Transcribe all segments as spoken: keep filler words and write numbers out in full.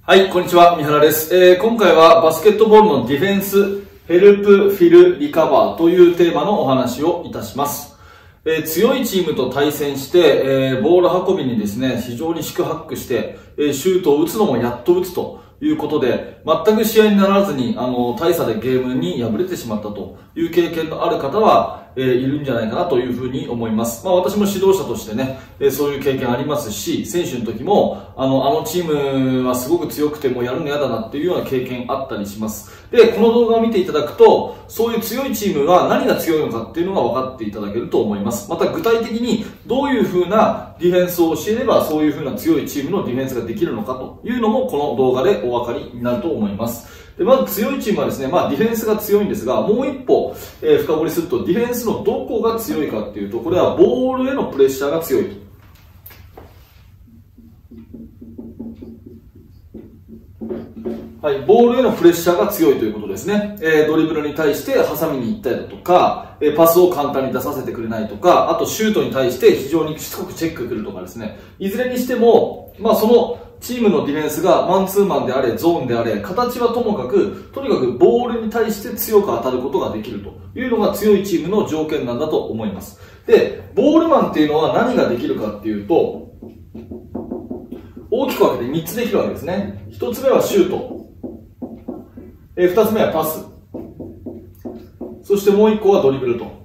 はい、こんにちは。三原です。えー、今回はバスケットボールのディフェンス、ヘルプ、フィル、リカバーというテーマのお話をいたします。えー、強いチームと対戦して、えー、ボール運びにですね、非常に四苦八苦して、えー、シュートを打つのもやっと打つということで、全く試合にならずに、あの、大差でゲームに敗れてしまったという経験のある方は、えー、いるんじゃないかなというふうに思います。まあ私も指導者としてね、えー、そういう経験ありますし、選手の時も、あの、あのチームはすごく強くてもうやるの嫌だなっていうような経験あったりします。で、この動画を見ていただくと、そういう強いチームは何が強いのかっていうのが分かっていただけると思います。また具体的にどういうふうなディフェンスを教えれば、そういうふうな強いチームのディフェンスができるのかというのも、この動画でお分かりになると思います。で、まず強いチームはですね、まあディフェンスが強いんですが、もう一歩、えー、深掘りすると、ディフェンスのどこが強いかっていうと、これはボールへのプレッシャーが強いと。はい、ボールへのプレッシャーが強いということですね。えー、ドリブルに対して挟みに行ったりだとか、えー、パスを簡単に出させてくれないとか、あとシュートに対して非常にしつこくチェックくるとかですね。いずれにしても、まあその、チームのディフェンスがマンツーマンであれ、ゾーンであれ、形はともかく、とにかくボールに対して強く当たることができるというのが強いチームの条件なんだと思います。で、ボールマンっていうのは何ができるかっていうと、大きく分けてみっつできるわけですね。ひとつめはシュート。えー、ふたつめはパス。そしてもういっこはドリブルと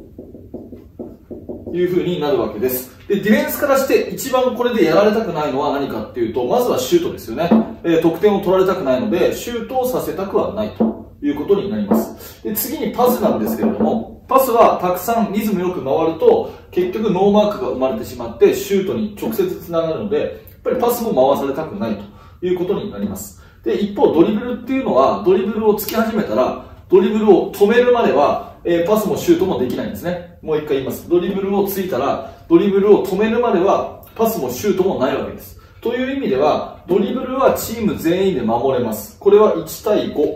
いう風になるわけです。で、ディフェンスからして一番これでやられたくないのは何かっていうと、まずはシュートですよね。えー、得点を取られたくないので、シュートをさせたくはないということになります。で、次にパスなんですけれども、パスはたくさんリズムよく回ると、結局ノーマークが生まれてしまって、シュートに直接つながるので、やっぱりパスも回されたくないということになります。で、一方ドリブルっていうのは、ドリブルをつき始めたら、ドリブルを止めるまでは、えー、パスもシュートもできないんですね。もう一回言います。ドリブルをついたら、ドリブルを止めるまでは、パスもシュートもないわけです。という意味では、ドリブルはチーム全員で守れます。これはいちたいご。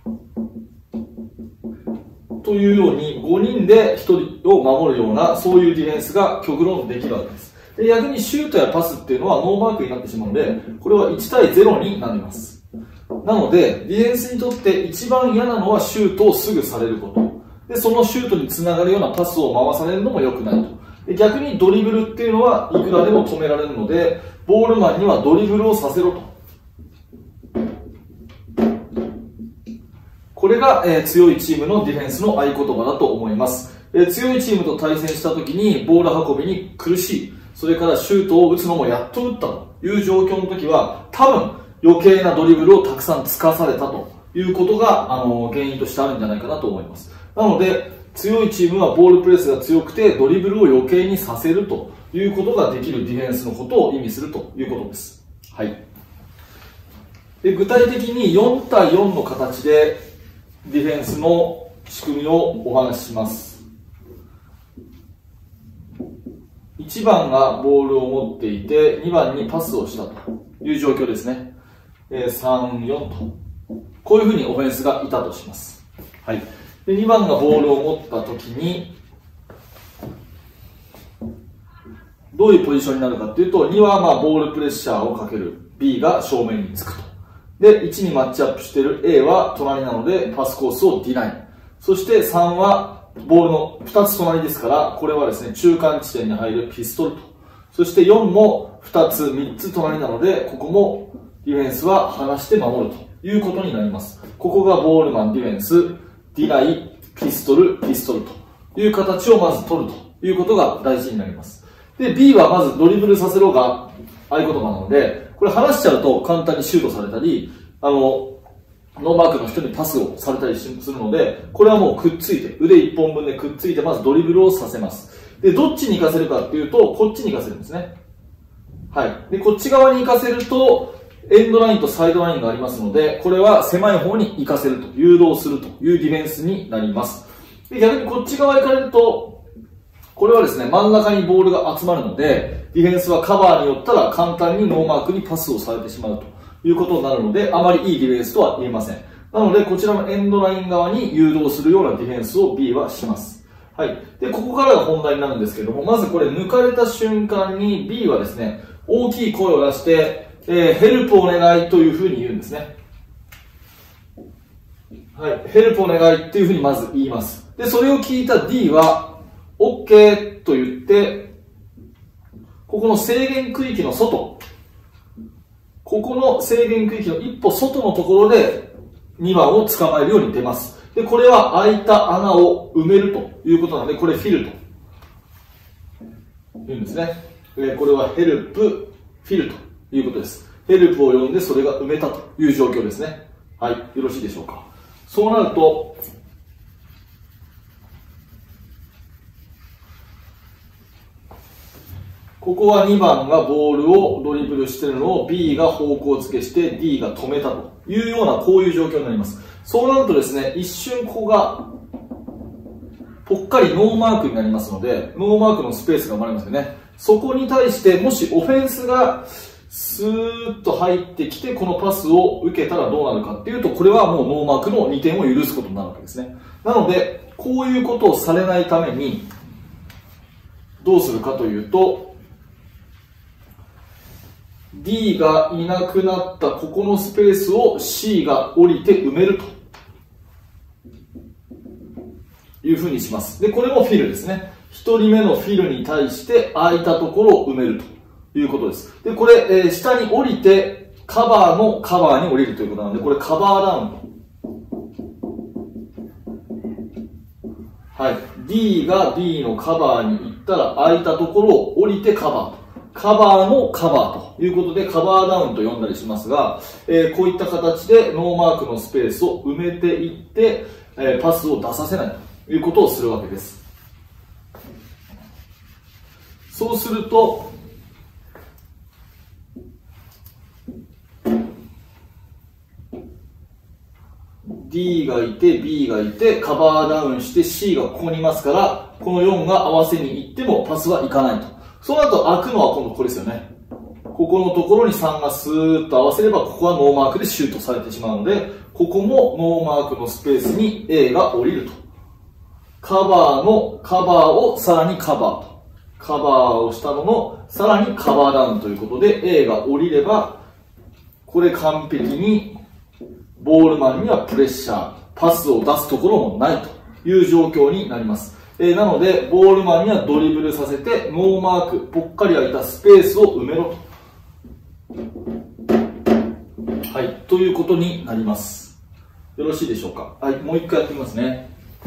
というように、ごにんでひとりを守るような、そういうディフェンスが極論できるわけです。で、逆にシュートやパスっていうのはノーマークになってしまうので、これはいちたいゼロになります。なので、ディフェンスにとって一番嫌なのはシュートをすぐされること。で、そのシュートにつながるようなパスを回されるのも良くないと。で、逆にドリブルっていうのはいくらでも止められるので、ボールマンにはドリブルをさせろと。これが、えー、強いチームのディフェンスの合言葉だと思います。えー、強いチームと対戦した時にボール運びに苦しい。それからシュートを打つのもやっと打ったという状況の時は、多分余計なドリブルをたくさんつかされたということが、あのー、原因としてあるんじゃないかなと思います。なので、強いチームはボールプレスが強くてドリブルを余計にさせるということができるディフェンスのことを意味するということです。はい。で、具体的によんたいよんの形でディフェンスの仕組みをお話しします。いちばんがボールを持っていてにばんにパスをしたという状況ですね。さん、よんと。こういうふうにオフェンスがいたとします。はい。で、にばんがボールを持ったときに、どういうポジションになるかっていうと、にはまあボールプレッシャーをかける。B が正面につくと。で、いちにマッチアップしている A は隣なのでパスコースをディナイ。そしてさんはボールのふたつ隣ですから、これはですね、中間地点に入るピストルと。そしてよんもふたつ、みっつ隣なので、ここもディフェンスは離して守るということになります。ここがボールマンディフェンス。ディナイ、ピストル、ピストルという形をまず取るということが大事になります。で、B はまずドリブルさせろが合言葉なので、これ離しちゃうと簡単にシュートされたり、あの、ノーマークの人にパスをされたりするので、これはもうくっついて、腕いっぽんぶんでくっついて、まずドリブルをさせます。で、どっちに行かせるかっていうと、こっちに行かせるんですね。はい。で、こっち側に行かせると、エンドラインとサイドラインがありますので、これは狭い方に行かせると、誘導するというディフェンスになります。で、逆にこっち側に行かれると、これはですね、真ん中にボールが集まるので、ディフェンスはカバーによったら簡単にノーマークにパスをされてしまうということになるので、あまりいいディフェンスとは言えません。なので、こちらのエンドライン側に誘導するようなディフェンスを B はします。はい。で、ここからが本題になるんですけども、まずこれ抜かれた瞬間に B はですね、大きい声を出して、ええー、ヘルプお願いというふうに言うんですね。はい。ヘルプお願いっていうふうにまず言います。で、それを聞いた D は、OK と言って、ここの制限区域の外、ここの制限区域の一歩外のところでにばんを捕まえるように出ます。で、これは空いた穴を埋めるということなので、これフィルと言うんですね。これはヘルプ、フィルということです。ヘルプを呼んでそれが埋めたという状況ですね。はい。よろしいでしょうか。そうなると、ここはにばんがボールをドリブルしているのを B が方向付けして D が止めたというようなこういう状況になります。そうなるとですね、一瞬ここがぽっかりノーマークになりますので、ノーマークのスペースが生まれますよね。そこに対してもしオフェンスがスーッと入ってきてこのパスを受けたらどうなるかっていうと、これはもうノーマークのにてんを許すことになるわけですね。なので、こういうことをされないためにどうするかというと、D がいなくなったここのスペースを C が降りて埋めるというふうにします。で、これもフィルですね。ひとりめのフィルに対して空いたところを埋めるということです。で、これ、えー、下に降りてカバーのカバーに降りるということなので、これカバーダウン。はい。D が B のカバーに行ったら空いたところを降りてカバーと。カバーのカバーということでカバーダウンと呼んだりしますが、えー、こういった形でノーマークのスペースを埋めていって、えー、パスを出させないということをするわけです。そうすると、D がいて B がいてカバーダウンして C がここにいますから、このよんが合わせに行ってもパスはいかないと。その後開くのは今度これですよね。ここのところにさんがスーッと合わせれば、ここはノーマークでシュートされてしまうので、ここもノーマークのスペースに A が降りると。カバーのカバーをさらにカバーと。カバーをしたののさらにカバーダウンということで A が降りれば、これ完璧にボールマンにはプレッシャー、パスを出すところもないという状況になります。えー、なので、ボールマンにはドリブルさせて、ノーマーク、ぽっかり空いたスペースを埋めろと。はい、ということになります。よろしいでしょうか。はい、もう一回やってみますね。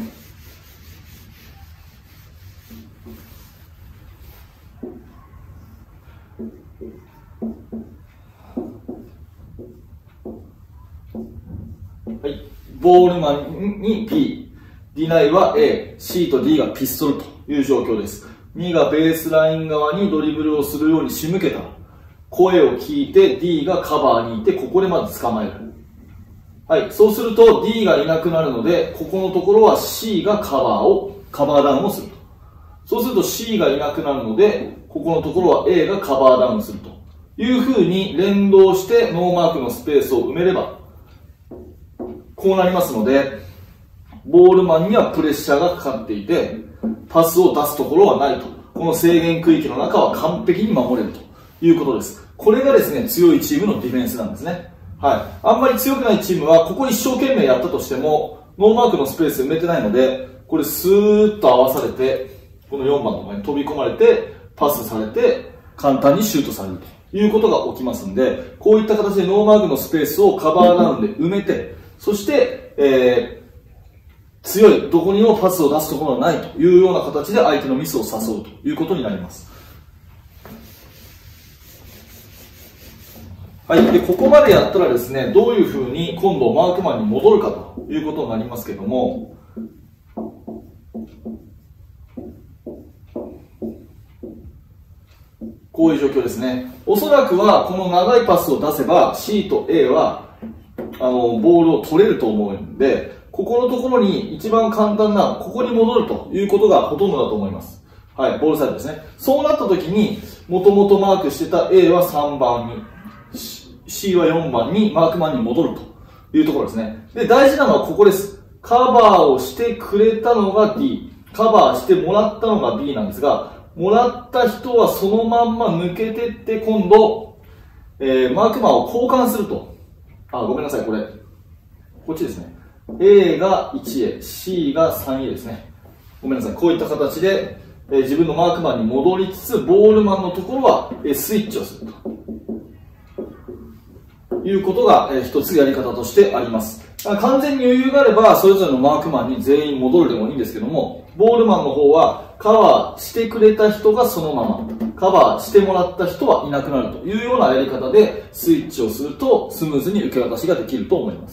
はい、ボールマンに B。ディナイは A、C と D がピストルという状況です。にがベースライン側にドリブルをするように仕向けた。声を聞いて D がカバーにいて、ここでまず捕まえる。はい。そうすると D がいなくなるので、ここのところは C がカバーを、カバーダウンをすると。そうすると C がいなくなるので、ここのところは A がカバーダウンするというふうに連動してノーマークのスペースを埋めれば、こうなりますので、ボールマンにはプレッシャーがかかっていて、パスを出すところはないと。この制限区域の中は完璧に守れるということです。これがですね、強いチームのディフェンスなんですね。はい。あんまり強くないチームは、ここ一生懸命やったとしても、ノーマークのスペース埋めてないので、これスーッと合わされて、このよんばんとかに飛び込まれて、パスされて、簡単にシュートされるということが起きますんで、こういった形でノーマークのスペースをカバーダウンで埋めて、そして、えー、強い、どこにもパスを出すところがないというような形で相手のミスを誘うということになります。はい。で、ここまでやったらですね、どういうふうに今度マークマンに戻るかということになりますけども、こういう状況ですね。おそらくはこの長いパスを出せば C と A はあのボールを取れると思うんで、ここのところに一番簡単な、ここに戻るということがほとんどだと思います。はい、ボールサイドですね。そうなった時に、もともとマークしてた A はさんばんに、C はよんばんにマークマンに戻るというところですね。で、大事なのはここです。カバーをしてくれたのが D、カバーしてもらったのが B なんですが、もらった人はそのまんま抜けてって今度、 えー、マークマンを交換すると。あ、ごめんなさい、これ。こっちですね。A がいちエー、C がさんエーですね。ごめんなさい。こういった形で、えー、自分のマークマンに戻りつつ、ボールマンのところは、えー、スイッチをすると。いうことが、えー、一つやり方としてあります。完全に余裕があれば、それぞれのマークマンに全員戻るでもいいんですけども、ボールマンの方はカバーしてくれた人がそのまま、カバーしてもらった人はいなくなるというようなやり方でスイッチをするとスムーズに受け渡しができると思います。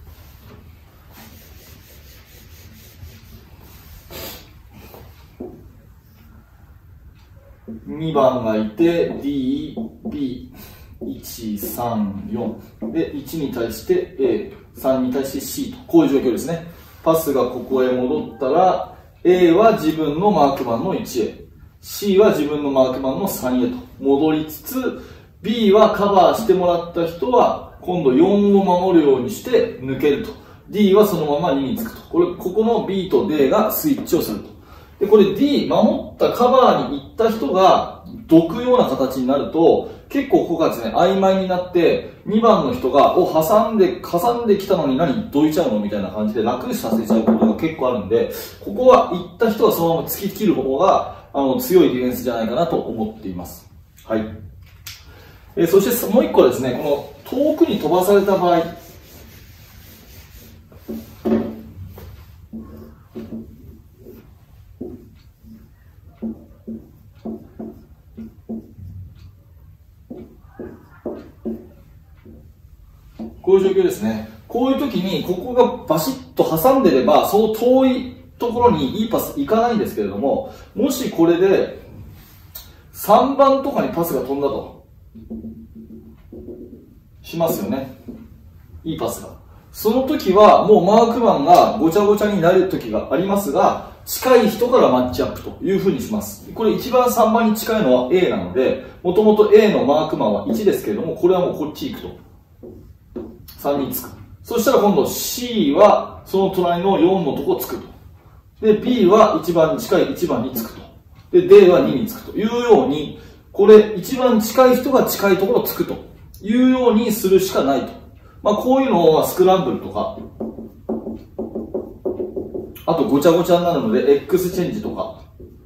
にばんがいて D、B、いち、さん、よんでいちに対して A、さんに対して C と、こういう状況ですね。パスがここへ戻ったら A は自分のマークマンの いちエー、C は自分のマークマンの さんエー と戻りつつ、 B はカバーしてもらった人は今度よんを守るようにして抜けると、 D はそのままににつくと。これここの B と D がスイッチをすると。でこれ D 守ったカバーに行った人がどくような形になると、結構ここがですね、曖昧になって、にばんの人が、お、挟んで、挟んできたのに何どいちゃうのみたいな感じで楽させちゃうことが結構あるんで、ここは行った人はそのまま突き切る方が、あの、強いディフェンスじゃないかなと思っています。はい。えー、そしてもう一個ですね、この遠くに飛ばされた場合、こういう状況ですね。こういう時に、ここがバシッと挟んでれば、その遠いところにいいパスいかないんですけれども、もしこれで、さんばんとかにパスが飛んだと。しますよね。いいパスが。その時は、もうマークマンがごちゃごちゃになる時がありますが、近い人からマッチアップという風にします。これ一番さんばんに近いのは A なので、もともと A のマークマンはいちですけれども、これはもうこっち行くと。さんにつく。そしたら今度 C はその隣のよんのとこつくと。で、B は一番近いいちばんにつくと。で、D はににつくというように、これ一番近い人が近いところつくというようにするしかないと。まあこういうのはスクランブルとか、あとごちゃごちゃになるので X チェンジとか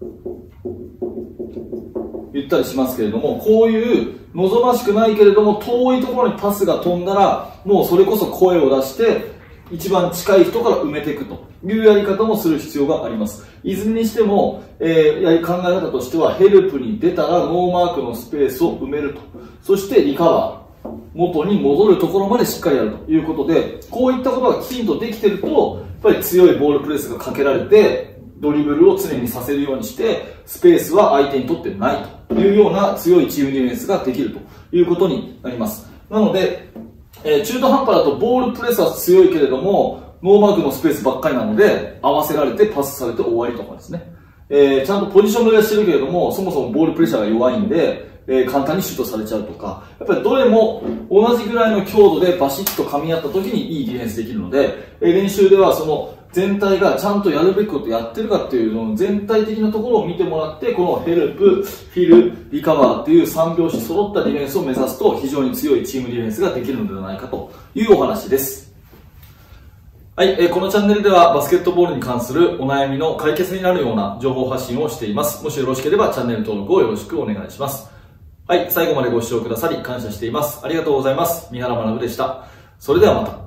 言ったりしますけれども、こういう望ましくないけれども遠いところにパスが飛んだら、もうそれこそ声を出して一番近い人から埋めていくというやり方もする必要があります。いずれにしても、えー、考え方としてはヘルプに出たらノーマークのスペースを埋めると。そしてリカバー。元に戻るところまでしっかりやるということで、こういったことがきちんとできてると、やっぱり強いボールプレスがかけられて、ドリブルを常にさせるようにして、スペースは相手にとってないというような強いチームディフェンスができるということになります。なので、えー、中途半端だとボールプレスは強いけれども、ノーマークのスペースばっかりなので、合わせられてパスされて終わりとかですね。えー、ちゃんとポジション取りはしてるけれども、そもそもボールプレッシャーが弱いんで、えー、簡単にシュートされちゃうとか、やっぱりどれも同じぐらいの強度でバシッと噛み合った時にいいディフェンスできるので、えー、練習ではその全体がちゃんとやるべきことやってるかっていうのを全体的なところを見てもらって、このヘルプ、フィル、リカバーっていうさん拍子揃ったディフェンスを目指すと非常に強いチームディフェンスができるのではないかというお話です。はい、えー、このチャンネルではバスケットボールに関するお悩みの解決になるような情報発信をしています。もしよろしければチャンネル登録をよろしくお願いします。はい、最後までご視聴くださり感謝しています。ありがとうございます。三原学でした。それではまた。